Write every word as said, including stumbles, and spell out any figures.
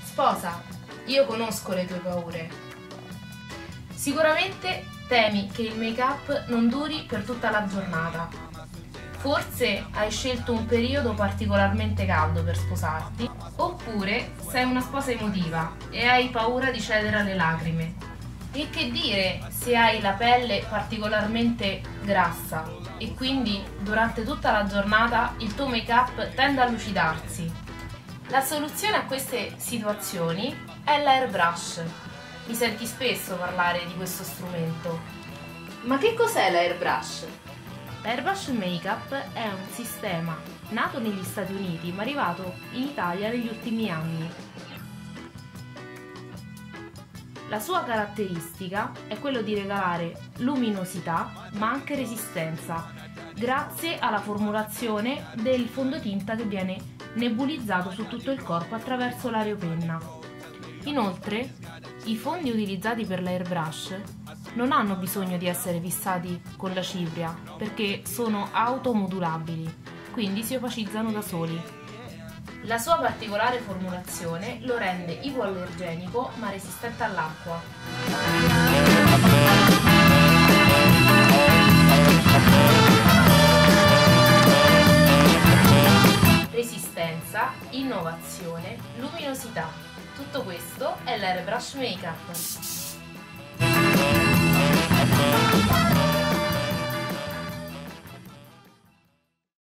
Sposa, io conosco le tue paure. Sicuramente temi che il make-up non duri per tutta la giornata. Forse hai scelto un periodo particolarmente caldo per sposarti, oppure sei una sposa emotiva e hai paura di cedere alle lacrime. E che dire se hai la pelle particolarmente grassa e quindi durante tutta la giornata il tuo make-up tende a lucidarsi. La soluzione a queste situazioni è l'airbrush. Mi senti spesso parlare di questo strumento. Ma che cos'è l'airbrush? L'airbrush makeup è un sistema nato negli Stati Uniti ma arrivato in Italia negli ultimi anni. La sua caratteristica è quello di regalare luminosità ma anche resistenza grazie alla formulazione del fondotinta che viene nebulizzato su tutto il corpo attraverso l'aeropenna. Inoltre, i fondi utilizzati per l'airbrush non hanno bisogno di essere fissati con la cipria perché sono automodulabili, quindi si opacizzano da soli. La sua particolare formulazione lo rende ipoallergenico ma resistente all'acqua. Resistenza, innovazione, luminosità. Tutto questo è l'airbrush makeup.